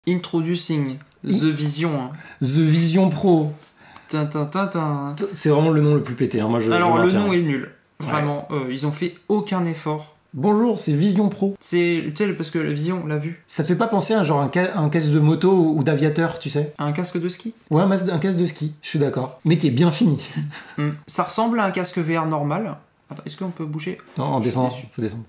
Introducing The Vision. The Vision Pro. Tintin. C'est vraiment le nom le plus pété. Hein. Moi, alors, le nom est nul. Vraiment, ils ont fait aucun effort. Bonjour, c'est Vision Pro. C'est parce que la Vision, on l'a vu. Ça te fait pas penser à genre un casque de moto ou d'aviateur, tu sais? Un casque de ski? Ouais, un casque de ski, je suis d'accord. Mais qui est bien fini. Ça ressemble à un casque VR normal. Attends, est-ce qu'on peut bouger? Non, en descendant, faut descendre.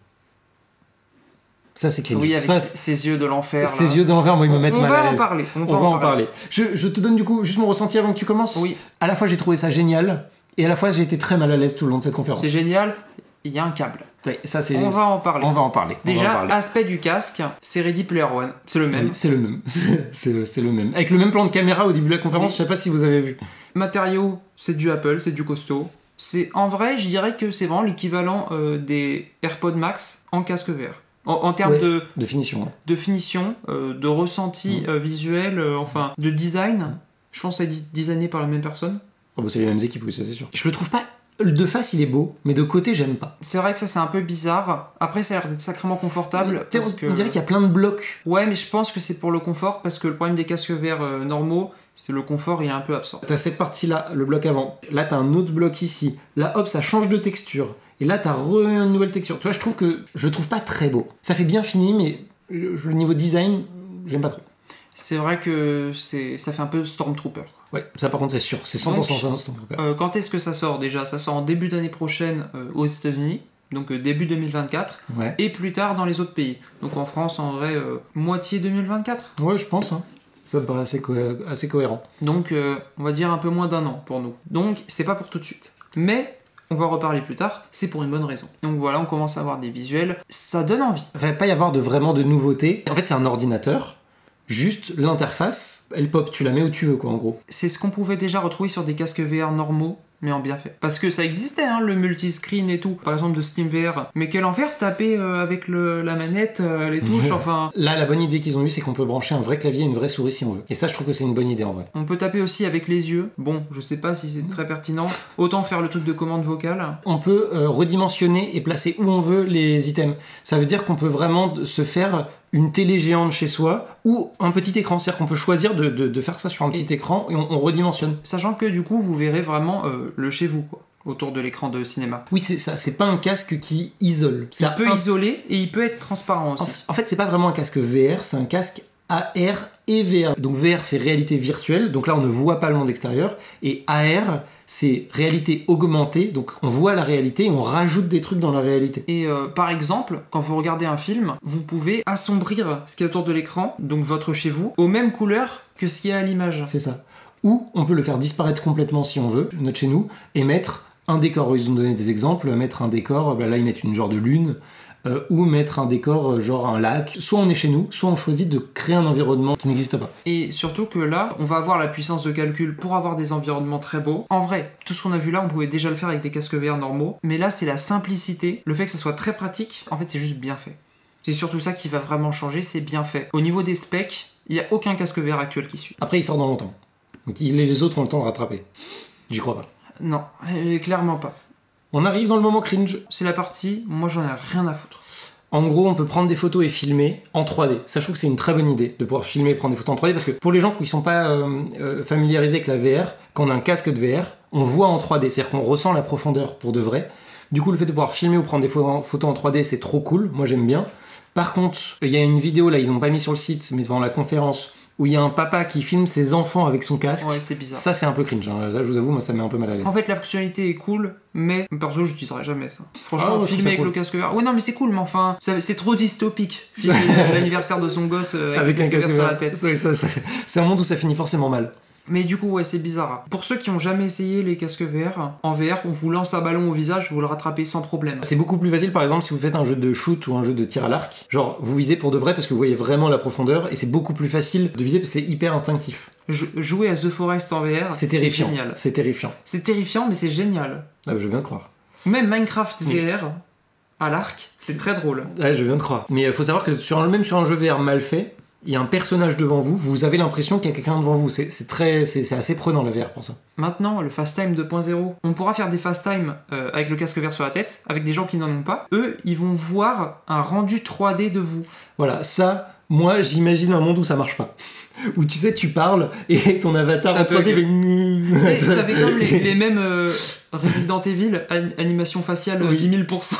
Ça, c'est cringe. Oui, avec ses yeux de l'enfer. Ces yeux de l'enfer, moi, ils me mettent mal à l'aise. On va en parler. Je te donne du coup juste mon ressenti avant que tu commences. Oui. À la fois, j'ai trouvé ça génial, et à la fois, j'ai été très mal à l'aise tout le long de cette conférence. C'est génial, il y a un câble. Oui, ça, c'est... On va en parler. Déjà, parler. aspect du casque, c'est Ready Player One. C'est le même. Oui, c'est le même. c'est le même. Avec le même plan de caméra au début de la conférence, oui. Je sais pas si vous avez vu. Matériaux, c'est du Apple, c'est du costaud. En vrai, je dirais que c'est vraiment l'équivalent des AirPods Max en casque VR. En termes de finition. Ouais. De finition, de ressenti visuel, enfin, de design. Je pense que c'est designé par la même personne. Oh bah c'est les mêmes équipes, oui, ça c'est sûr. Je le trouve pas... De face, il est beau, mais de côté, j'aime pas. C'est vrai que ça, c'est un peu bizarre. Après, ça a l'air d'être sacrément confortable. On dirait qu'il y a plein de blocs. Ouais, mais je pense que c'est pour le confort, parce que le problème des casques VR normaux, c'est le confort, il est un peu absent. T'as cette partie-là, le bloc avant. Là, t'as un autre bloc ici. Là, hop, ça change de texture. Et là, t'as une nouvelle texture. Tu vois, je le trouve pas très beau. Ça fait bien fini, mais le niveau design, j'aime pas trop. C'est vrai que ça fait un peu Stormtrooper. Ouais, ça par contre c'est sûr, c'est 100% Stormtrooper. Quand est-ce que ça sort déjà? Ça sort en début d'année prochaine aux États-Unis, donc début 2024, et plus tard dans les autres pays. Donc en France, en vrai, moitié 2024. Ouais, je pense. Hein. Ça me paraît assez cohérent. Donc on va dire un peu moins d'un an pour nous. Donc c'est pas pour tout de suite. Mais... on va en reparler plus tard, c'est pour une bonne raison. Donc voilà, on commence à avoir des visuels, ça donne envie. Il va pas y avoir vraiment de nouveautés. En fait, c'est un ordinateur, juste l'interface, elle pop, tu la mets où tu veux, quoi, en gros. C'est ce qu'on pouvait déjà retrouver sur des casques VR normaux, mais en bien fait. Parce que ça existait, hein, le multiscreen et tout. Par exemple, de Steam VR. Mais quel enfer taper avec la manette, les touches, enfin... Là, la bonne idée qu'ils ont eue, c'est qu'on peut brancher un vrai clavier et une vraie souris si on veut. Et ça, je trouve que c'est une bonne idée, en vrai. On peut taper aussi avec les yeux. Bon, je sais pas si c'est très pertinent. Autant faire le truc de commande vocale. On peut redimensionner et placer où on veut les items. Ça veut dire qu'on peut vraiment se faire une télé géante chez soi ou un petit écran. C'est-à-dire qu'on peut choisir de faire ça sur un petit écran et on redimensionne. Sachant que du coup, vous verrez vraiment le chez vous, quoi, autour de l'écran de cinéma. Oui, c'est ça. C'est pas un casque qui isole. Il peut isoler et il peut être transparent aussi. En fait, c'est pas vraiment un casque VR, c'est un casque AR et VR. Donc VR, c'est réalité virtuelle, donc là on ne voit pas le monde extérieur, et AR, c'est réalité augmentée, donc on voit la réalité et on rajoute des trucs dans la réalité. Et par exemple, quand vous regardez un film, vous pouvez assombrir ce qui est autour de l'écran, donc votre chez vous, aux mêmes couleurs que ce qui est à l'image. C'est ça. Ou on peut le faire disparaître complètement si on veut, notre chez nous, et mettre un décor. Ils ont donné des exemples, mettre un décor, là ils mettent une genre de lune, ou mettre un décor genre un lac. Soit on est chez nous, soit on choisit de créer un environnement qui n'existe pas. Et surtout que là, on va avoir la puissance de calcul pour avoir des environnements très beaux. En vrai, tout ce qu'on a vu là, on pouvait déjà le faire avec des casques VR normaux, mais là c'est la simplicité, le fait que ça soit très pratique, en fait c'est juste bien fait. C'est surtout ça qui va vraiment changer, c'est bien fait. Au niveau des specs, il n'y a aucun casque VR actuel qui suit. Après il sort dans longtemps, donc les autres ont le temps de rattraper. J'y crois pas. Non, clairement pas. On arrive dans le moment cringe. C'est la partie, moi j'en ai rien à foutre. En gros, on peut prendre des photos et filmer en 3D. Ça, je trouve que c'est une très bonne idée de pouvoir filmer et prendre des photos en 3D, parce que pour les gens qui ne sont pas familiarisés avec la VR, quand on a un casque de VR, on voit en 3D, c'est-à-dire qu'on ressent la profondeur pour de vrai. Du coup, le fait de pouvoir filmer ou prendre des photos en 3D, c'est trop cool, moi j'aime bien. Par contre, il y a une vidéo, là, ils n'ont pas mis sur le site, mais pendant la conférence, où il y a un papa qui filme ses enfants avec son casque. Ouais, c'est bizarre. Ça, c'est un peu cringe. Hein. Ça, je vous avoue, moi, ça met un peu mal à l'aise. En fait, la fonctionnalité est cool, mais perso, je n'utiliserai jamais ça. Franchement, filmer avec cool. le casque VR. Ouais, non, mais c'est cool, mais enfin, c'est trop dystopique. Filmer l'anniversaire de son gosse avec un casque VR sur la tête. Oui, c'est un monde où ça finit forcément mal. Mais du coup, ouais, c'est bizarre. Pour ceux qui ont jamais essayé les casques VR, en VR, on vous lance un ballon au visage, vous le rattrapez sans problème. C'est beaucoup plus facile, par exemple, si vous faites un jeu de shoot ou un jeu de tir à l'arc. Genre, vous visez pour de vrai parce que vous voyez vraiment la profondeur, et c'est beaucoup plus facile de viser parce que c'est hyper instinctif. Jouer à The Forest en VR, c'est terrifiant. Génial. C'est terrifiant. C'est terrifiant, mais c'est génial. Ah, je veux bien te croire. Même Minecraft VR à l'arc, c'est très drôle. Ouais, je veux bien te croire. Mais il faut savoir que même sur un jeu VR mal fait, il y a un personnage devant vous, vous avez l'impression qu'il y a quelqu'un devant vous. C'est assez prenant la VR pour ça. Maintenant, le Fast Time 2.0, on pourra faire des Fast Time avec le casque VR sur la tête, avec des gens qui n'en ont pas. Eux, ils vont voir un rendu 3D de vous. Voilà, ça, Moi, j'imagine un monde où ça marche pas. Où tu sais, tu parles et ton avatar Ça en 3D Tu sais, fait... ça fait comme les mêmes Resident Evil, animation faciale Oui. 10 000%.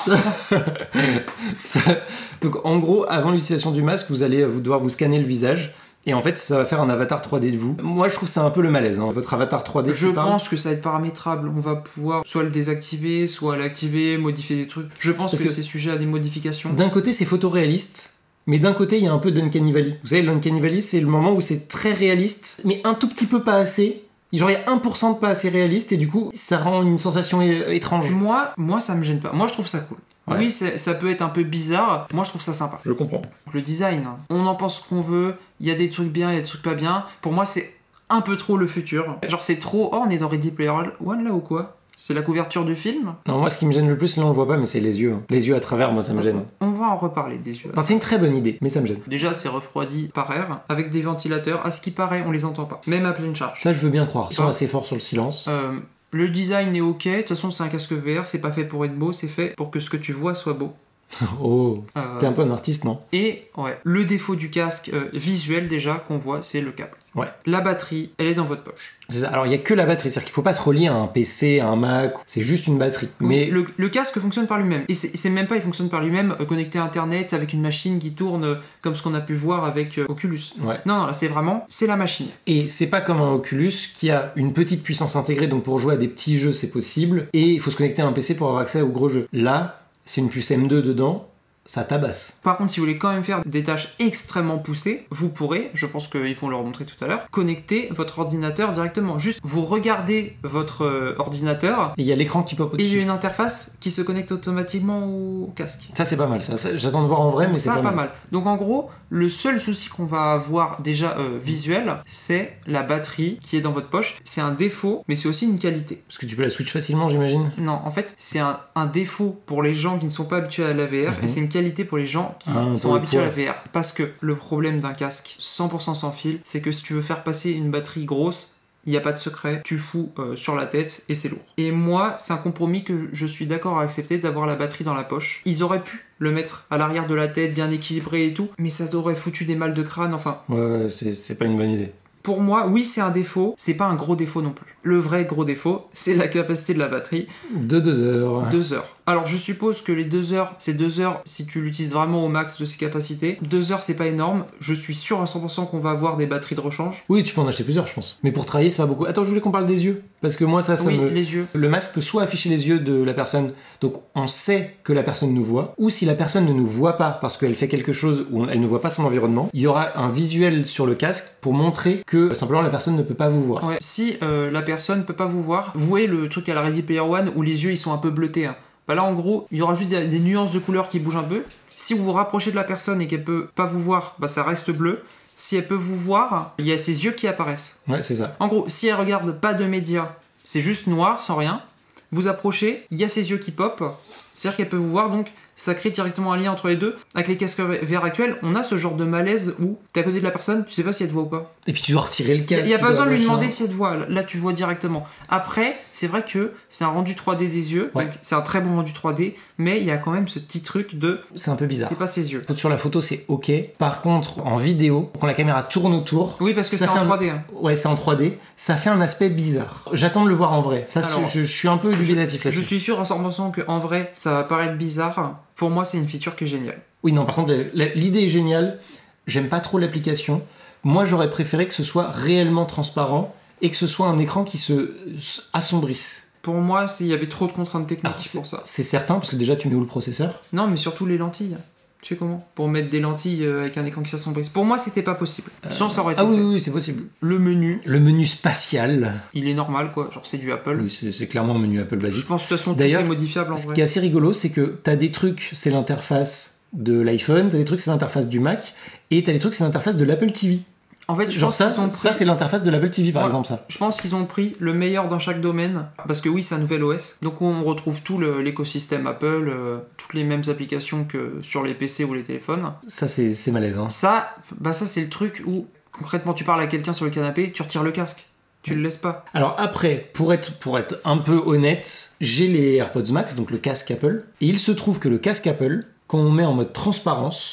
Ça- Donc en gros, avant l'utilisation du masque, vous allez devoir vous scanner le visage. Et en fait, ça va faire un avatar 3D de vous. Moi, je trouve que c'est un peu le malaise. Hein. Votre avatar 3D, Je tu parles. pense que ça va être paramétrable. On va pouvoir soit le désactiver, soit l'activer, modifier des trucs. Je pense Parce que que- c'est sujet à des modifications. D'un côté, c'est photoréaliste. Mais d'un côté, il y a un peu d'Uncanny Valley. Vous savez, l'Uncanny Valley, c'est le moment où c'est très réaliste, mais un tout petit peu pas assez. Genre, il y a 1% de pas assez réaliste, et du coup, ça rend une sensation étrange. Moi, ça me gêne pas. Moi, je trouve ça cool. Ouais. Oui, ça peut être un peu bizarre. Moi, je trouve ça sympa. Je comprends. Le design, hein. On en pense ce qu'on veut. Il y a des trucs bien, il y a des trucs pas bien. Pour moi, c'est un peu trop le futur. Genre, c'est trop. Oh, on est dans Ready Player One là ou quoi? C'est la couverture du film? Non, moi, ce qui me gêne le plus, là, on le voit pas, mais c'est les yeux. Hein. Les yeux à travers, moi, ça me gêne. On va en reparler des yeux. Enfin, c'est une très bonne idée, mais ça me gêne. Déjà, c'est refroidi par air, avec des ventilateurs. À ce qui paraît, on les entend pas. Même à pleine charge. Ça, je veux bien croire. Ils sont assez forts sur le silence. Le design est ok. De toute façon, c'est un casque VR. C'est pas fait pour être beau. C'est fait pour que ce que tu vois soit beau. Oh, Euh, t'es un peu un artiste, non? Et ouais, le défaut du casque visuel déjà qu'on voit, c'est le câble. Ouais. La batterie, elle est dans votre poche. C'est ça. Alors, il y a que la batterie, c'est-à-dire qu'il faut pas se relier à un PC, à un Mac, c'est juste une batterie. Mais Le casque fonctionne par lui-même. Et c'est même pas, il fonctionne par lui-même connecté à Internet avec une machine qui tourne comme ce qu'on a pu voir avec Oculus. ouais. Non, là, c'est la machine. Et c'est pas comme un Oculus qui a une petite puissance intégrée, donc pour jouer à des petits jeux, c'est possible. Et il faut se connecter à un PC pour avoir accès aux gros jeux. Là, c'est une puce M2 dedans, ça tabasse. Par contre, si vous voulez quand même faire des tâches extrêmement poussées, vous pourrez, je pense qu'ils vont le remontrer tout à l'heure, connecter votre ordinateur directement. Juste, vous regardez votre ordinateur Et il y a l'écran qui pop et il y a au-dessus. une interface qui se connecte automatiquement au casque. Ça, c'est pas mal. Ça, j'attends de voir en vrai, mais c'est Ça, pas, pas mal. Donc en gros, le seul souci qu'on va avoir déjà visuel, c'est la batterie qui est dans votre poche. C'est un défaut, mais c'est aussi une qualité. Parce que tu peux la switch facilement, j'imagine. Non, en fait, c'est un défaut pour les gens qui ne sont pas habitués à la VR, et c'est une qualité pour les gens qui sont pour le habitués à la poids. VR. Parce que le problème d'un casque 100% sans fil, c'est que si tu veux faire passer une batterie grosse, il n'y a pas de secret, tu fous sur la tête et c'est lourd. Et moi, c'est un compromis que je suis d'accord à accepter d'avoir la batterie dans la poche. Ils auraient pu le mettre à l'arrière de la tête, bien équilibré et tout, mais ça t'aurait foutu des mal de crâne, enfin. Ouais, c'est pas une bonne idée. Pour moi, oui, c'est un défaut, c'est pas un gros défaut non plus. Le vrai gros défaut, c'est la capacité de la batterie, De 2 heures. 2 heures. Alors je suppose que les 2 heures, c'est 2 heures si tu l'utilises vraiment au max de ses capacités. 2 heures, c'est pas énorme. Je suis sûr à 100% qu'on va avoir des batteries de rechange. Oui, tu peux en acheter plusieurs, je pense. Mais pour travailler, c'est pas beaucoup. Attends, je voulais qu'on parle des yeux. Parce que moi, ça Oui, me... les yeux. Le masque peut soit afficher les yeux de la personne, donc on sait que la personne nous voit, ou si la personne ne nous voit pas parce qu'elle fait quelque chose où elle ne voit pas son environnement, il y aura un visuel sur le casque pour montrer que simplement la personne ne peut pas vous voir. Ouais. Si la personne peut pas vous voir, vous voyez le truc à la Ready Player One où les yeux ils sont un peu bleutés. Hein. Bah là en gros, il y aura juste des nuances de couleurs qui bougent un peu. Si vous vous rapprochez de la personne et qu'elle peut pas vous voir, bah ça reste bleu. Si elle peut vous voir, il y a ses yeux qui apparaissent. Ouais, c'est ça. En gros, si elle regarde pas de médias, c'est juste noir, sans rien. Vous approchez, il y a ses yeux qui pop. C'est-à-dire qu'elle peut vous voir, donc ça crée directement un lien entre les deux. Avec les casques VR actuels, on a ce genre de malaise où t'es à côté de la personne, tu sais pas si elle te voit ou pas. Et puis tu dois retirer le casque. Il n'y a tu pas dois besoin de lui machin. demander si elle te voit. Là, tu vois directement. Après, c'est vrai que c'est un rendu 3D des yeux. Ouais. Donc c'est un très bon rendu 3D. Mais il y a quand même ce petit truc de. C'est un peu bizarre. C'est pas ses yeux. Sur la photo, c'est ok. Par contre, en vidéo, quand la caméra tourne autour. Oui, parce que ça c'est en fait 3D. Hein. Ouais, c'est en 3D. Ça fait un aspect bizarre. J'attends de le voir en vrai. Ça, Alors, je suis un peu dubitatif Je là-dessus. suis sûr à 100% qu'en vrai, ça va paraître bizarre. Pour moi, c'est une feature qui est géniale. Oui, non, par contre, l'idée est géniale. J'aime pas trop l'application. Moi, j'aurais préféré que ce soit réellement transparent et que ce soit un écran qui se assombrisse. Pour moi, il y avait trop de contraintes techniques Alors, pour ça. c'est certain, parce que déjà, tu mets où le processeur? Non, mais surtout les lentilles. Tu sais comment? Pour mettre des lentilles avec un écran qui s'assombrisse. Pour moi, c'était pas possible. Sinon, ça aurait été Ah oui, fait. oui, c'est possible. Le menu, Le menu spatial. il est normal, quoi. Genre, c'est du Apple. Oui, c'est clairement un menu Apple Je basique. pense que de toute façon, tout D'ailleurs, est modifiable en Ce vrai. qui est assez rigolo, c'est que t'as des trucs, c'est l'interface de l'iPhone, t'as des trucs, c'est l'interface du Mac, et t'as des trucs, c'est l'interface de l'Apple TV. En fait, je Genre pense ça, qu'ils ont pris... ça c'est l'interface de l'Apple TV par Ouais. exemple, ça. Je pense qu'ils ont pris le meilleur dans chaque domaine, parce que oui, c'est un nouvel OS. Donc on retrouve tout l'écosystème Apple, toutes les mêmes applications que sur les PC ou les téléphones. Ça, c'est malaisant. Ça, ça c'est le truc où, concrètement, tu parles à quelqu'un sur le canapé, tu retires le casque. Tu le laisses pas. Alors après, pour être un peu honnête, j'ai les AirPods Max, donc le casque Apple, et il se trouve que le casque Apple, quand on met en mode transparence,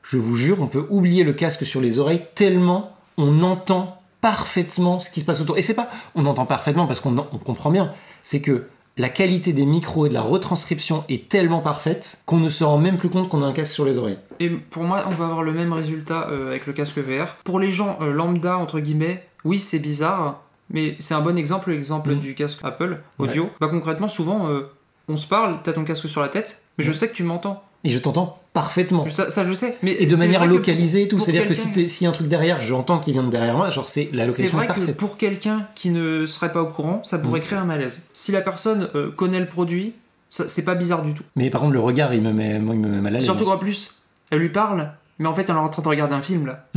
je vous jure, on peut oublier le casque sur les oreilles tellement on entend parfaitement ce qui se passe autour. Et c'est pas on entend parfaitement parce qu'on comprend bien, c'est que la qualité des micros et de la retranscription est tellement parfaite qu'on ne se rend même plus compte qu'on a un casque sur les oreilles. Et pour moi, on va avoir le même résultat avec le casque VR. Pour les gens lambda, entre guillemets, oui, c'est bizarre, mais c'est un bon exemple, du casque Apple audio. Bah, concrètement, souvent, on se parle, t'as ton casque sur la tête, mais je sais que tu m'entends. Et je t'entends parfaitement. Ça, je sais. Mais et de manière localisée et tout. C'est-à-dire que quelqu'un... s'il y a un truc derrière, j'entends qu'il vient de derrière moi, genre c'est la location parfaite. C'est vrai que pour quelqu'un qui ne serait pas au courant, ça pourrait créer un malaise. Si la personne connaît le produit, c'est pas bizarre du tout. Mais par contre, le regard, il me met mal à l'aise. Surtout qu'en plus, elle lui parle, mais en fait, elle est en train de regarder un film, là.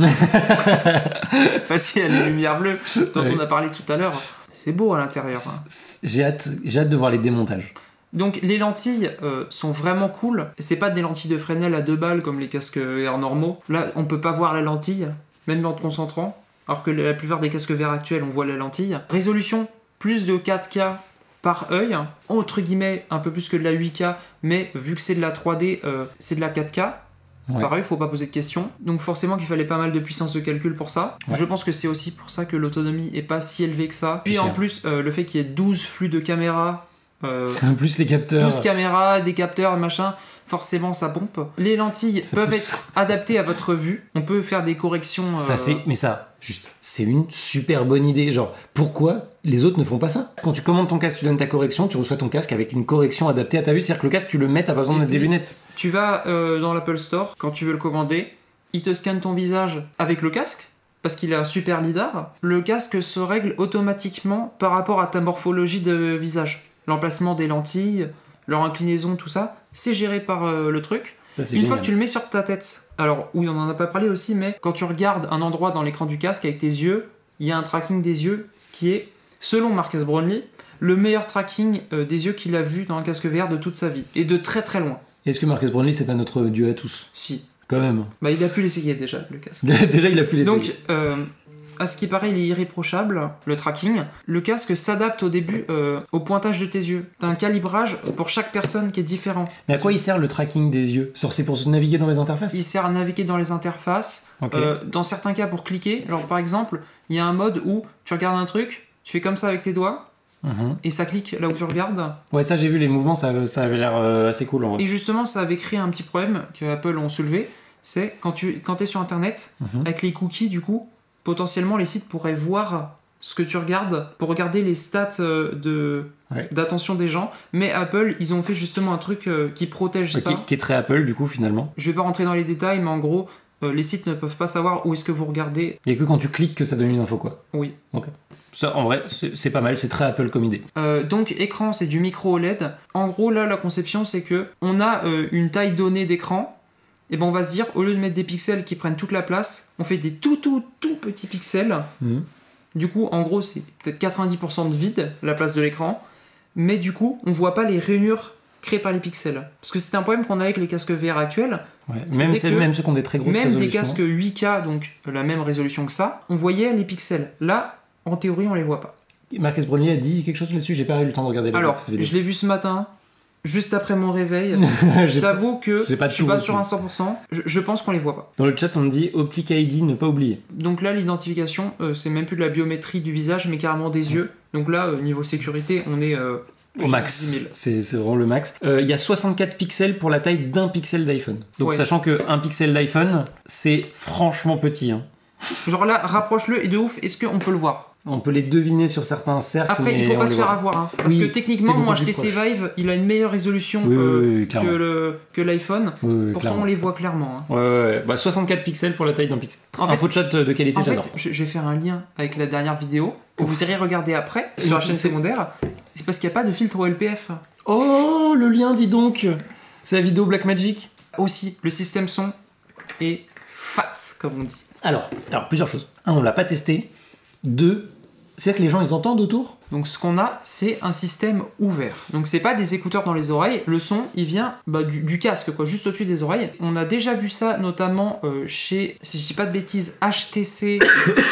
Facile, à les lumières bleues, dont on a parlé tout à l'heure. C'est beau à l'intérieur. Hein. J'ai hâte de voir les démontages. Donc les lentilles sont vraiment cool. C'est pas des lentilles de Fresnel à 2 balles comme les casques VR normaux. Là, on peut pas voir la lentille, même en te concentrant. Alors que la plupart des casques VR actuels, on voit la lentille. Résolution, plus de 4K par œil. Entre guillemets, un peu plus que de la 8K. Mais vu que c'est de la 3D, c'est de la 4K. Ouais. Pareil, faut pas poser de questions. Donc forcément qu'il fallait pas mal de puissance de calcul pour ça. Ouais. Je pense que c'est aussi pour ça que l'autonomie est pas si élevée que ça. Puis en plus, le fait qu'il y ait 12 flux de caméras... plus les capteurs. 12 caméras, des capteurs, machin, forcément ça pompe. Les lentilles peuvent être adaptées à votre vue. On peut faire des corrections. C'est une super bonne idée. Genre, pourquoi les autres ne font pas ça? Quand tu commandes ton casque, tu donnes ta correction, tu reçois ton casque avec une correction adaptée à ta vue. C'est-à-dire que le casque, tu le mets, t'as pas besoin de mettre des lunettes. Tu vas dans l'Apple Store, quand tu veux le commander, il te scanne ton visage avec le casque. Parce qu'il a un super lidar. Le casque se règle automatiquement par rapport à ta morphologie de visage. L'emplacement des lentilles, leur inclinaison, tout ça, c'est géré par le truc. Une fois que tu le mets sur ta tête, alors oui, on en a pas parlé aussi, mais quand tu regardes un endroit dans l'écran du casque avec tes yeux, il y a un tracking des yeux qui est, selon Marques Brownlee, le meilleur tracking des yeux qu'il a vu dans un casque VR de toute sa vie, et de très très loin. Est-ce que Marques Brownlee, c'est pas notre dieu à tous? Si. Quand même. Bah il a pu l'essayer déjà, le casque. Déjà, il a pu l'essayer. Donc, à ce qui paraît, il est irréprochable, le tracking. Le casque s'adapte au début au pointage de tes yeux. T'as un calibrage pour chaque personne qui est différent. Mais à quoi il sert le tracking des yeux? C'est pour se naviguer dans les interfaces? Il sert à naviguer dans les interfaces. Okay. Dans certains cas, pour cliquer. Genre, par exemple, il y a un mode où tu regardes un truc, tu fais comme ça avec tes doigts, et ça clique là où tu regardes. Ouais, ça j'ai vu les mouvements, ça avait l'air assez cool en vrai. Et justement, ça avait créé un petit problème que Apple ont soulevé. C'est quand t'es sur Internet, avec les cookies, du coup, potentiellement les sites pourraient voir ce que tu regardes pour regarder les stats d'attention des gens, mais Apple ils ont fait justement un truc qui protège ça, qui est très Apple du coup finalement. Je vais pas rentrer dans les détails, mais en gros les sites ne peuvent pas savoir où est-ce que vous regardez. Il y a que quand tu cliques que ça donne une info quoi. Oui. Ok. Ça en vrai c'est pas mal, c'est très Apple comme idée. Donc écran c'est du micro OLED. En gros là la conception c'est que on a une taille donnée d'écran. Et ben on va se dire, au lieu de mettre des pixels qui prennent toute la place, on fait des tout petits pixels. Du coup, en gros, c'est peut-être 90% de vide, la place de l'écran. Mais du coup, on voit pas les rainures créées par les pixels. Parce que c'est un problème qu'on a avec les casques VR actuels. Ouais, même ceux qui ont des très grosses résolutions. Même des casques 8K, donc la même résolution que ça, on voyait les pixels. Là, en théorie, on les voit pas. Marques Brownlee a dit quelque chose là-dessus, j'ai pas eu le temps de regarder la vidéo. Alors, je l'ai vu ce matin. Juste après mon réveil, je t'avoue que je suis pas sur un 100%, je pense qu'on les voit pas. Dans le chat, on me dit Optic ID, ne pas oublier. Donc là, l'identification, c'est même plus de la biométrie du visage, mais carrément des yeux. Donc là, niveau sécurité, on est au max. 10 000. C'est vraiment le max. Il y a 64 pixels pour la taille d'un pixel d'iPhone. Donc sachant qu'un pixel d'iPhone, c'est franchement petit. Hein. Genre là, rapproche-le et de ouf, est-ce qu'on peut le voir ? On peut les deviner sur certains cercles. Après, il faut pas se faire avoir. Hein, parce que techniquement, moi, HTC Vive, il a une meilleure résolution que l'iPhone. Pourtant, clairement. On les voit clairement. Hein. Ouais. Bah, 64 pixels pour la taille d'un pixel. Info de chat de qualité, j'adore. En fait, je vais faire un lien avec la dernière vidéo que vous irez regarder après sur la chaîne secondaire. C'est parce qu'il n'y a pas de filtre au LPF. Oh, le lien, dis donc. C'est la vidéo Blackmagic. Aussi, le système son est fat, comme on dit. Alors plusieurs choses. Un, on l'a pas testé. Deux, c'est que les gens ils entendent autour. Donc ce qu'on a, c'est un système ouvert. Donc c'est pas des écouteurs dans les oreilles, le son il vient du casque, quoi, juste au-dessus des oreilles. On a déjà vu ça notamment chez, si je dis pas de bêtises, HTC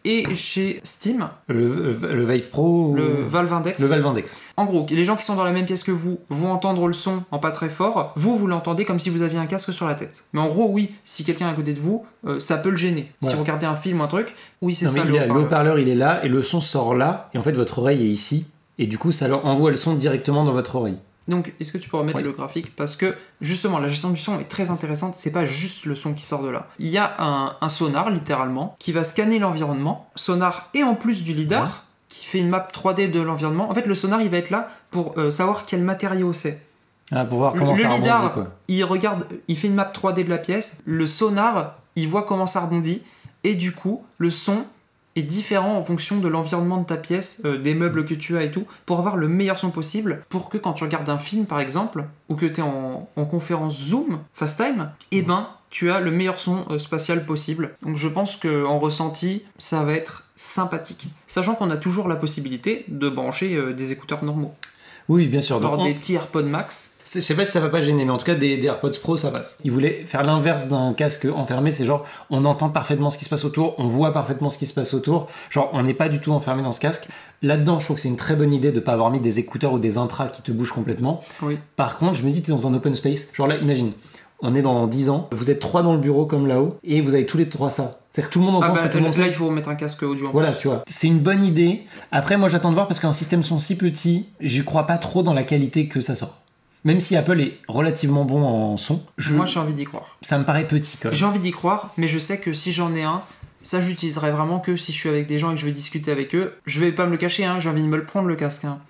et chez Steam, Le Vive Pro le Valve Index. Le Valve Index. En gros, les gens qui sont dans la même pièce que vous vont entendre le son en pas très fort, vous l'entendez comme si vous aviez un casque sur la tête. Mais en gros, oui, si quelqu'un est à côté de vous, ça peut le gêner. Ouais. Si vous regardez un film ou un truc, oui, c'est Non, ça mais le haut-parleur, il est là, et le son sort là, et en fait, votre oreille est ici, et du coup, ça leur envoie le son directement dans votre oreille. Donc, est-ce que tu pourrais mettre le graphique? Parce que, justement, la gestion du son est très intéressante. C'est pas juste le son qui sort de là. Il y a un sonar, littéralement, qui va scanner l'environnement. Sonar et en plus du lidar, qui fait une map 3D de l'environnement. En fait, le sonar, il va être là pour savoir quel matériau c'est. Ah, pour voir comment ça rebondit, lidar, quoi. Il regarde, il fait une map 3D de la pièce. Le sonar, il voit comment ça rebondit. Et du coup, le son est différent en fonction de l'environnement de ta pièce, des meubles que tu as et tout, pour avoir le meilleur son possible, pour que quand tu regardes un film par exemple, ou que tu es en conférence Zoom, FaceTime, eh ben tu as le meilleur son spatial possible. Donc je pense qu'en ressenti, ça va être sympathique. Sachant qu'on a toujours la possibilité de brancher des écouteurs normaux. Oui, bien sûr. Genre des petits AirPods Max. Je sais pas si ça va pas gêner, mais en tout cas, des AirPods Pro, ça passe. Ils voulaient faire l'inverse d'un casque enfermé, c'est genre, on entend parfaitement ce qui se passe autour, on voit parfaitement ce qui se passe autour, genre, on n'est pas du tout enfermé dans ce casque. Là-dedans, je trouve que c'est une très bonne idée de pas avoir mis des écouteurs ou des intras qui te bougent complètement. Oui. Par contre, je me dis, t'es dans un open space, genre là, imagine, on est dans 10 ans, vous êtes 3 dans le bureau comme là-haut, et vous avez tous les 3 ça. C'est-à-dire que tout le monde entend ce que tout le monde là, fait. il faut mettre un casque audio en Voilà, plus. tu vois. C'est une bonne idée. Après, moi, j'attends de voir parce qu'un système son si petit, j'y crois pas trop dans la qualité que ça sort. Même si Apple est relativement bon en son, moi j'ai envie d'y croire. Ça me paraît petit quand même. J'ai envie d'y croire, mais je sais que si j'en ai un, ça j'utiliserai vraiment que si je suis avec des gens et que je veux discuter avec eux. Je vais pas me le cacher, hein, j'ai envie de me le prendre le casque. Hein.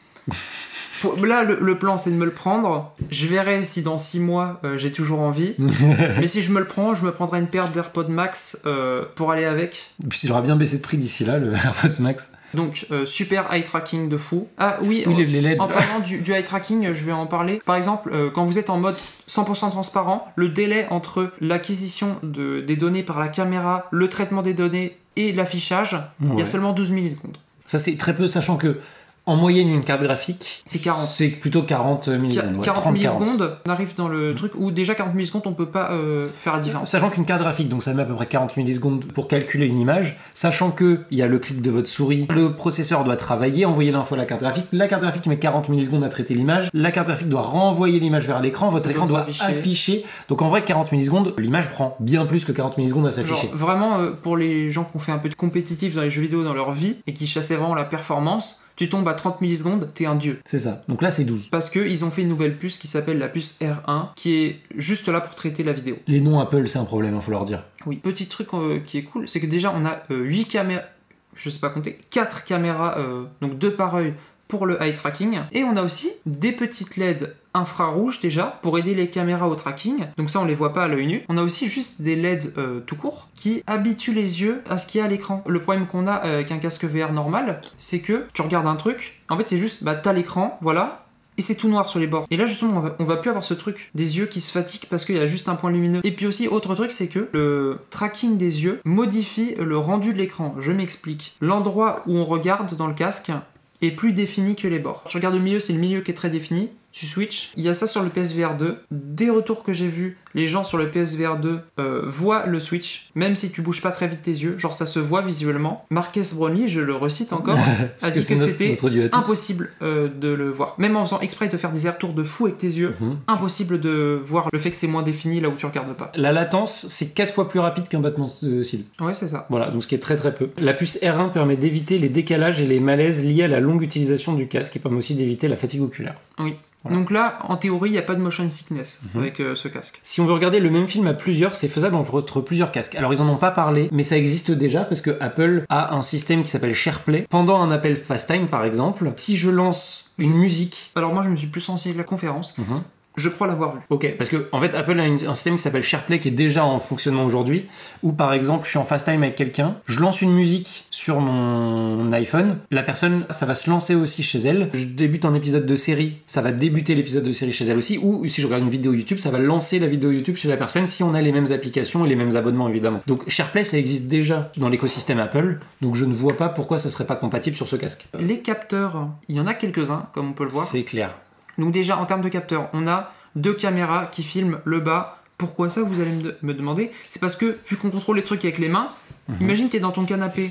Là, le plan c'est de me le prendre. Je verrai si dans 6 mois j'ai toujours envie. Mais si je me le prends, je me prendrai une paire d'AirPods Max pour aller avec. Et puis il aura bien baissé de prix d'ici là, le AirPods Max. Donc, super eye tracking de fou. Ah oui, les LED. En parlant du eye tracking, je vais en parler. Par exemple, quand vous êtes en mode 100% transparent, le délai entre l'acquisition des données par la caméra, le traitement des données et l'affichage, il y a seulement 12 millisecondes. Ça c'est très peu, sachant que en moyenne, une carte graphique, c'est 40. C'est plutôt 40 millisecondes. 40 millisecondes, on arrive dans le truc où déjà 40 millisecondes, on peut pas faire la différence. Sachant qu'une carte graphique, donc ça met à peu près 40 millisecondes pour calculer une image, sachant qu'il y a le clic de votre souris, le processeur doit travailler, envoyer l'info à la carte graphique met 40 millisecondes à traiter l'image, la carte graphique doit renvoyer l'image vers l'écran, votre écran doit afficher. Donc en vrai, 40 millisecondes, l'image prend bien plus que 40 millisecondes à s'afficher. Genre, vraiment, pour les gens qui ont fait un peu de compétitif dans les jeux vidéo dans leur vie et qui chassaient vraiment la performance, tu tombes à 30 millisecondes, t'es un dieu. C'est ça. Donc là, c'est 12. Parce qu'ils ont fait une nouvelle puce qui s'appelle la puce R1, qui est juste là pour traiter la vidéo. Les noms Apple, c'est un problème, faut leur dire. Oui. Petit truc qui est cool, c'est que déjà, on a 8 caméras, je sais pas compter, 4 caméras, donc 2 par œil pour le eye tracking. Et on a aussi des petites LED infrarouges déjà pour aider les caméras au tracking. Donc ça on les voit pas à l'œil nu. On a aussi juste des LED tout court qui habituent les yeux à ce qu'il y a à l'écran. Le problème qu'on a avec un casque VR normal, c'est que tu regardes un truc, en fait c'est juste t'as l'écran, voilà, et c'est tout noir sur les bords. Et là justement on va plus avoir ce truc des yeux qui se fatiguent parce qu'il y a juste un point lumineux. Et puis aussi autre truc, c'est que le tracking des yeux modifie le rendu de l'écran. Je m'explique. L'endroit où on regarde dans le casque est plus défini que les bords. Tu regardes au milieu, c'est le milieu qui est très défini. Tu switches. Il y a ça sur le PSVR 2. Des retours que j'ai vus, les gens sur le PSVR 2 voient le switch, même si tu bouges pas très vite tes yeux. Genre ça se voit visuellement. Marques Brownlee, je le recite encore, a dit que c'était impossible de le voir. Même en faisant exprès de faire des retours de fou avec tes yeux, impossible de voir le fait que c'est moins défini là où tu regardes pas. La latence, c'est 4 fois plus rapide qu'un battement de cils. Ouais, c'est ça. Voilà, donc ce qui est très très peu. La puce R1 permet d'éviter les décalages et les malaises liés à la longue utilisation du casque et permet aussi d'éviter la fatigue oculaire. Oui. Voilà. Donc là, en théorie, il n'y a pas de motion sickness avec ce casque. Si on veut regarder le même film à plusieurs, c'est faisable entre plusieurs casques. Alors ils en ont pas parlé, mais ça existe déjà parce que Apple a un système qui s'appelle SharePlay. Pendant un appel FaceTime par exemple, si je lance une musique... Alors moi je me suis plus renseigné de la conférence. Je crois l'avoir vu. Ok, parce que en fait Apple a un système qui s'appelle SharePlay qui est déjà en fonctionnement aujourd'hui, où par exemple je suis en FaceTime avec quelqu'un, je lance une musique sur mon iPhone, la personne, ça va se lancer aussi chez elle, je débute un épisode de série, ça va débuter l'épisode de série chez elle aussi, ou si je regarde une vidéo YouTube, ça va lancer la vidéo YouTube chez la personne si on a les mêmes applications et les mêmes abonnements évidemment. Donc SharePlay ça existe déjà dans l'écosystème Apple, donc je ne vois pas pourquoi ça serait pas compatible sur ce casque. Les capteurs, il y en a quelques-uns comme on peut le voir. C'est clair. Donc déjà en termes de capteurs, on a 2 caméras qui filment le bas. Pourquoi ça, vous allez me demander? C'est parce que vu qu'on contrôle les trucs avec les mains, imagine t'es dans ton canapé,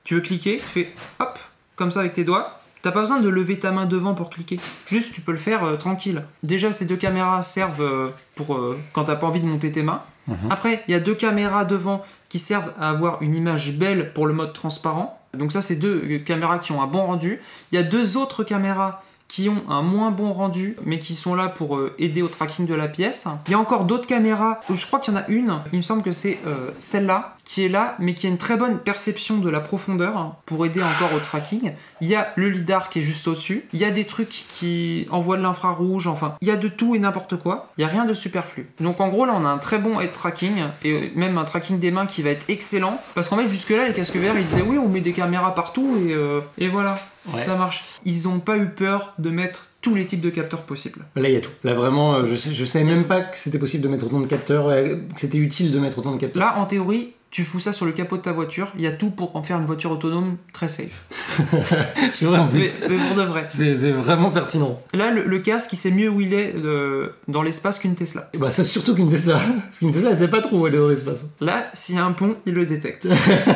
Tu veux cliquer, tu fais hop, comme ça avec tes doigts. T'as pas besoin de lever ta main devant pour cliquer. Juste, tu peux le faire tranquille. Déjà, ces 2 caméras servent pour quand t'as pas envie de monter tes mains. Après, il y a 2 caméras devant qui servent à avoir une image belle pour le mode transparent. Donc ça, c'est 2 caméras qui ont un bon rendu. Il y a 2 autres caméras qui ont un moins bon rendu, mais qui sont là pour aider au tracking de la pièce. Il y a encore d'autres caméras, je crois qu'il y en a une, il me semble que c'est celle-là, qui est là, mais qui a une très bonne perception de la profondeur, pour aider encore au tracking. Il y a le lidar qui est juste au-dessus, il y a des trucs qui envoient de l'infrarouge, enfin, il y a de tout et n'importe quoi, il n'y a rien de superflu. Donc en gros, là, on a un très bon head tracking, et même un tracking des mains qui va être excellent, parce qu'en fait, jusque-là, les casques VR, ils disaient, oui, on met des caméras partout, et voilà. Ouais. Ça marche. Ils n'ont pas eu peur de mettre tous les types de capteurs possibles. Là, il y a tout. Là, vraiment, je savais même pas que c'était possible de mettre autant de capteurs, que c'était utile de mettre autant de capteurs. Là, en théorie, tu fous ça sur le capot de ta voiture, il y a tout pour en faire une voiture autonome très safe. C'est vrai en plus. Mais pour de vrai. C'est vraiment pertinent. Là, le casque, il sait mieux où il est dans l'espace qu'une Tesla. Et bah, ça, surtout qu'une Tesla. Parce qu'une Tesla, elle sait pas trop où elle est dans l'espace. Là, s'il y a un pont, il le détecte.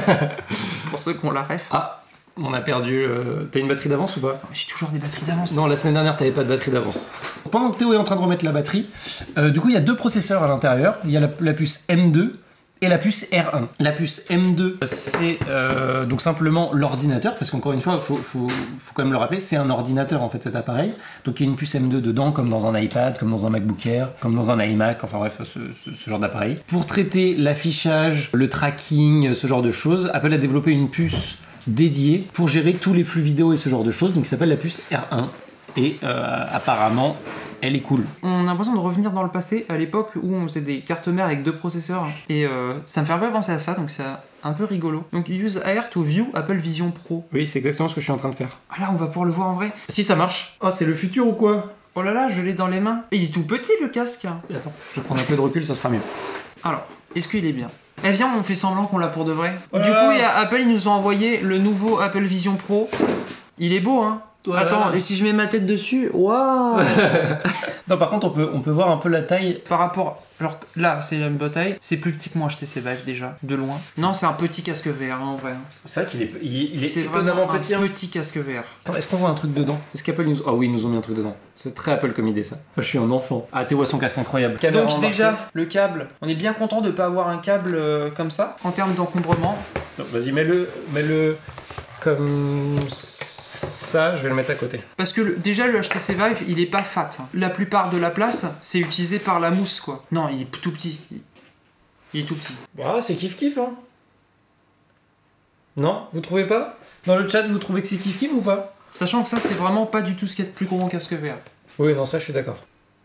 Pour ceux qui ont la ref. Ah, on a perdu. T'as une batterie d'avance ou pas? J'ai toujours des batteries d'avance. Non, la semaine dernière, t'avais pas de batterie d'avance. Pendant que Théo est en train de remettre la batterie, du coup, il y a 2 processeurs à l'intérieur. Il y a la puce M2 et la puce R1. La puce M2, c'est donc simplement l'ordinateur, parce qu'encore une fois, faut quand même le rappeler, c'est un ordinateur en fait cet appareil. Donc il y a une puce M2 dedans, comme dans un iPad, comme dans un MacBook Air, comme dans un iMac, enfin bref, ce genre d'appareil. Pour traiter l'affichage, le tracking, ce genre de choses, Apple a développé une puce dédiée pour gérer tous les flux vidéo et ce genre de choses, donc qui s'appelle la puce R1. Et apparemment, elle est cool. On a l'impression de revenir dans le passé, à l'époque où on faisait des cartes mères avec 2 processeurs. Et ça me fait un peu penser à ça, donc c'est un peu rigolo. Donc use AR to view Apple Vision Pro. Oui, c'est exactement ce que je suis en train de faire. Ah là, on va pouvoir le voir en vrai. Si ça marche. Oh, c'est le futur ou quoi? Oh là là, je l'ai dans les mains. Et il est tout petit le casque. Attends, je vais prendre un peu de recul, ça sera mieux. Alors, est-ce qu'il est bien? Eh viens, on fait semblant qu'on l'a pour de vrai. Du coup, Apple, ils nous ont envoyé le nouveau Apple Vision Pro. Il est beau, hein? Voilà. Attends, et si je mets ma tête dessus, waouh. Non, par contre, on peut voir un peu la taille. Par rapport, alors là, c'est la même taille, c'est plus petit que moi HTC Vive déjà, de loin. Non, c'est un petit casque VR hein, en vrai. C'est vrai qu'il est, il est étonnamment petit. Un petit casque VR. Attends, est-ce qu'on voit un truc dedans? Est-ce qu'Apple nous... Ah oui, ils nous ont mis un truc dedans. C'est très Apple comme idée ça. Moi, je suis un enfant. Ah, Théo a son casque incroyable. Caméra donc déjà, le câble, on est bien content de pas avoir un câble comme ça, en termes d'encombrement. Vas-y, mets-le comme ça, je vais le mettre à côté. Parce que déjà le HTC Vive, il est pas fat. La plupart de la place, c'est utilisé par la mousse quoi. Non, il est tout petit. Il est tout petit. Ah, c'est kiff-kiff hein. Non, vous trouvez pas? Dans le chat, vous trouvez que c'est kiff-kiff ou pas? Sachant que ça, c'est vraiment pas du tout ce qu'il y a de plus gros en casque VR. Oui, non, ça, je suis d'accord.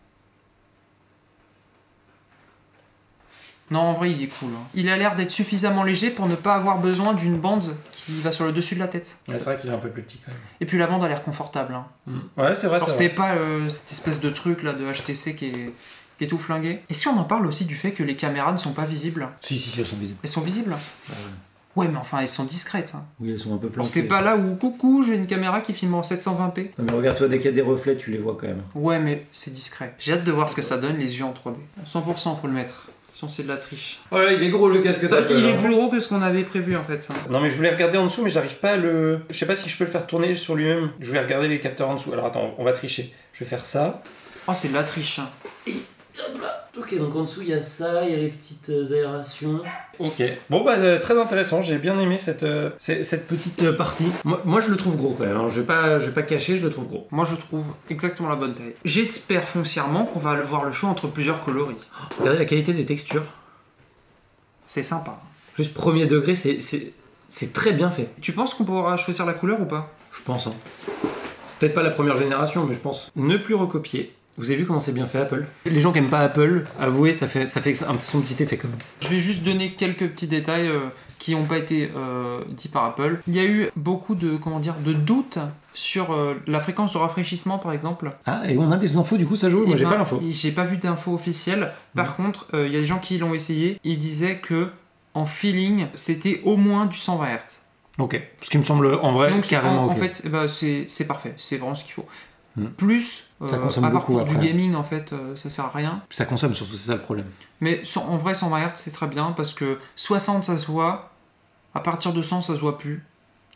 Non, en vrai, il est cool. Hein. Il a l'air d'être suffisamment léger pour ne pas avoir besoin d'une bande qui va sur le dessus de la tête. Ouais, c'est vrai qu'il est un peu plus petit quand même. Et puis la bande a l'air confortable. Hein. Ouais, c'est vrai. Alors, c'est pas cette espèce de truc là de HTC qui est tout flingué. Est-ce qu'on en parle aussi du fait que les caméras ne sont pas visibles? Si, elles sont visibles. Elles sont visibles? Ouais, mais enfin, elles sont discrètes. Hein. Oui, elles sont un peu planquées. C'est pas là où, coucou, j'ai une caméra qui filme en 720p. Non, mais regarde-toi, dès qu'il y a des reflets, tu les vois quand même. Ouais, mais c'est discret. J'ai hâte de voir ce que ça donne, les yeux en 3D. 100%, faut le mettre. Sinon, c'est de la triche. Oh là, il est gros le casque d'Apple. Il est plus gros que ce qu'on avait prévu en fait. Ça. Non, mais je voulais regarder en dessous, mais j'arrive pas à le. Je sais pas si je peux le faire tourner sur lui-même. Je voulais regarder les capteurs en dessous. Alors attends, on va tricher. Je vais faire ça. Oh, c'est de la triche. Et hop là. Ok, donc en dessous il y a ça, il y a les petites aérations. Ok. Bon bah très intéressant, j'ai bien aimé cette petite partie. Moi je le trouve gros quand même, hein. je vais pas cacher, je le trouve gros. Moi je trouve exactement la bonne taille. J'espère foncièrement qu'on va voir le choix entre plusieurs coloris. Regardez la qualité des textures. C'est sympa. Juste premier degré, c'est très bien fait. Tu penses qu'on pourra choisir la couleur ou pas? Je pense. Hein. Peut-être pas la première génération, mais je pense. Ne plus recopier. Vous avez vu comment c'est bien fait Apple? Les gens qui aiment pas Apple, avouez, ça fait son petit effet quand même. Je vais juste donner quelques petits détails qui n'ont pas été dits par Apple. Il y a eu beaucoup de doutes sur la fréquence de rafraîchissement par exemple. Ah, et on a des infos du coup, ça joue? Moi j'ai pas l'info. J'ai pas vu d'infos officielles. Par contre, il y a des gens qui l'ont essayé. Ils disaient que en feeling, c'était au moins du 120 Hz. Ok, ce qui me semble en vrai donc, carrément en fait, c'est parfait. C'est vraiment ce qu'il faut. Plus, ça consomme à part beaucoup pour après. du gaming en fait, ça sert à rien. Ça consomme surtout, c'est ça le problème. Mais en vrai 120 Hz c'est très bien parce que 60 ça se voit, à partir de 100 ça se voit plus.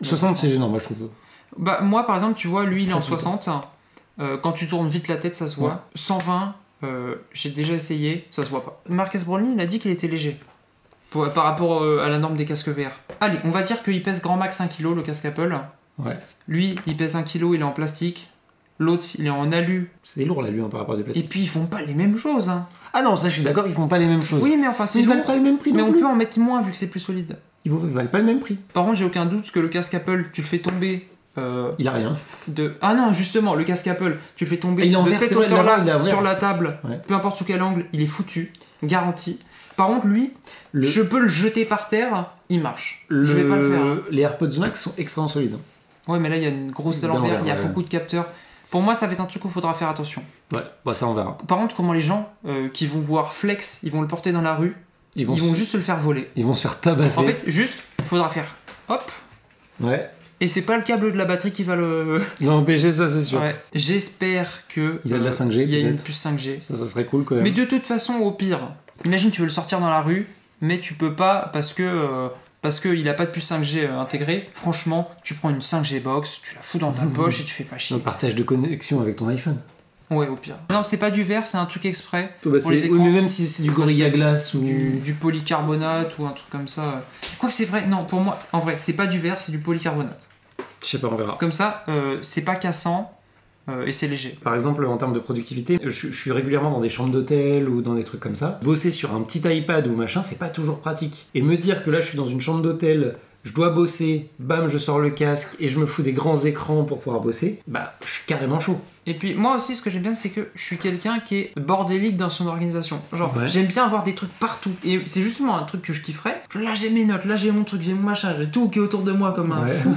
60 c'est gênant, moi je trouve. Bah moi par exemple, tu vois, lui il est Ça, en c'est 60. Quand tu tournes vite la tête, ça se voit. Ouais. 120, j'ai déjà essayé, ça se voit pas. Marques Brownlee, il a dit qu'il était léger. Par rapport à la norme des casques VR. Allez, on va dire qu'il pèse grand max 1 kg le casque Apple. Ouais. Lui, il pèse 1 kg, il est en plastique. L'autre, il est en alu. C'est lourd là, lui, hein, par rapport à du Et plastique. puis, ils font pas les mêmes choses. Hein. Ah non, ça je suis d'accord, ils font pas les mêmes choses. Oui, mais enfin, c'est ils lourd. valent pas le même prix Mais non on plus. peut en mettre moins vu que c'est plus solide. Ils valent pas le même prix. Par contre, j'ai aucun doute que le casque Apple, tu le fais tomber. Il a rien. Ah non, justement, le casque Apple, tu le fais tomber Et il est en de vert, cette c'est vrai, il est en hauteur-là vert. sur la table, Ouais. peu importe sous quel angle, il est foutu, garanti. Par contre, lui, Le- je peux le jeter par terre, il marche. Je vais pas le faire. Hein. Les AirPods Max sont extrêmement solides. Ouais, mais là, il y a une grosse de l'envers, il y a ouais. beaucoup de capteurs. Pour moi, ça va être un truc où il faudra faire attention. Ouais, bah ça on verra. Par contre, comment les gens qui vont voir Flex, ils vont le porter dans la rue, Ils ils vont, vont juste se le faire voler. ils vont se faire tabasser. En fait, juste, il faudra faire hop, Ouais. et c'est pas le câble de la batterie qui va le. Il va empêcher ça, c'est sûr. Ouais. J'espère que. Il a de la 5G, il y a une peut-être. puce 5G. Ça serait cool quand même. Mais de toute façon, au pire, imagine tu veux le sortir dans la rue, mais tu peux pas parce qu'il a pas de puce 5G intégrée. Franchement, tu prends une 5G box, tu la fous dans ta poche et tu fais pas chier. Un partage de connexion avec ton iPhone. Ouais, au pire. Non, c'est pas du verre, c'est un truc exprès. Bah, Pour les oui, écrans. mais même si c'est du Gorilla Glass ou. Du polycarbonate ou un truc comme ça. Quoi que c'est vrai, non, pour moi, en vrai, c'est pas du verre, c'est du polycarbonate. Je sais pas, on verra. Comme ça, c'est pas cassant et c'est léger. Par exemple, en termes de productivité, je suis régulièrement dans des chambres d'hôtel ou dans des trucs comme ça. Bosser sur un petit iPad ou machin, c'est pas toujours pratique. Et me dire que là, je suis dans une chambre d'hôtel, je dois bosser, bam, je sors le casque et je me fous des grands écrans pour pouvoir bosser, bah, je suis carrément chaud. Et puis moi aussi ce que j'aime bien c'est que je suis quelqu'un qui est bordélique dans son organisation. Genre Ouais. j'aime bien avoir des trucs partout. Et c'est justement un truc que je kifferais. Là j'ai mes notes, là j'ai mon truc, j'ai mon machin, j'ai tout qui est autour de moi comme un Ouais. fou.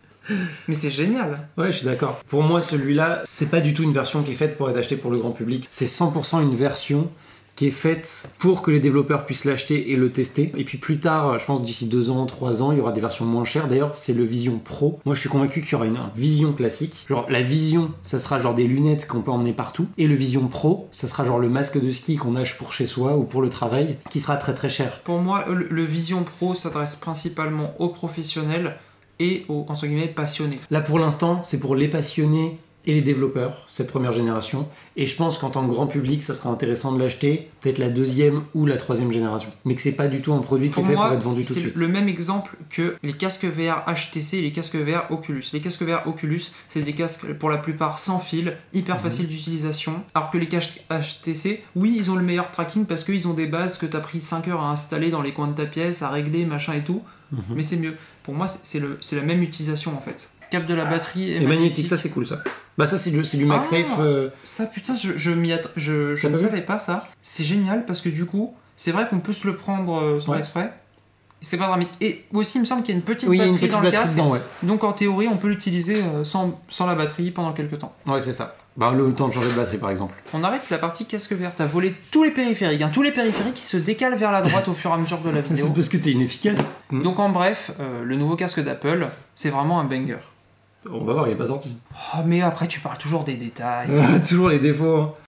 Mais c'est génial. Ouais, je suis d'accord. Pour moi, celui-là, c'est pas du tout une version qui est faite pour être achetée pour le grand public. C'est 100% une version qui est faite pour que les développeurs puissent l'acheter et le tester. Et puis plus tard, je pense d'ici 2 ans, 3 ans, il y aura des versions moins chères. D'ailleurs, c'est le Vision Pro. Moi, je suis convaincu qu'il y aura un Vision classique. Genre, la Vision, ça sera genre des lunettes qu'on peut emmener partout. Et le Vision Pro, ça sera genre le masque de ski qu'on achète pour chez soi ou pour le travail, qui sera très très cher. Pour moi le Vision Pro s'adresse principalement aux professionnels et aux entre guillemets passionnés. Là, pour l'instant, c'est pour les passionnés et les développeurs, cette première génération. Et je pense qu'en tant que grand public, ça sera intéressant de l'acheter, peut-être la 2e ou la 3e génération. Mais que c'est pas du tout un produit qui est Pour fait moi, pour être vendu tout de c'est suite. le même exemple que les casques VR HTC et les casques VR Oculus. Les casques VR Oculus, c'est des casques pour la plupart sans fil, hyper faciles d'utilisation. Alors que les casques HTC, oui, ils ont le meilleur tracking parce qu'ils ont des bases que t'as pris 5 heures à installer dans les coins de ta pièce, à régler, machin et tout. Mais c'est mieux. Pour moi, c'est la même utilisation en fait. Cap de la batterie Et magnétique, ça c'est cool ça. Bah ça c'est du MagSafe. Ça putain, je T'as ne pas vu savais pas ça. C'est génial parce que du coup, c'est vrai qu'on peut se le prendre sans Ouais. exprès. C'est pas dramatique. Et aussi, il me semble qu'il y a une petite Oui, il y a une batterie petite dans le batterie casque. dedans, ouais. Donc en théorie, on peut l'utiliser sans la batterie pendant quelques temps. Ouais, c'est ça. Bah le temps de changer de batterie par exemple. On arrête la partie casque vert. T'as volé tous les périphériques. Hein. Tous les périphériques qui se décalent vers la droite au fur et à mesure de la vidéo. C'est parce que t'es inefficace. Donc en bref, le nouveau casque d'Apple, c'est vraiment un banger. On va voir, il est pas sorti. Oh, mais après, tu parles toujours des détails. Toujours les défauts. Hein.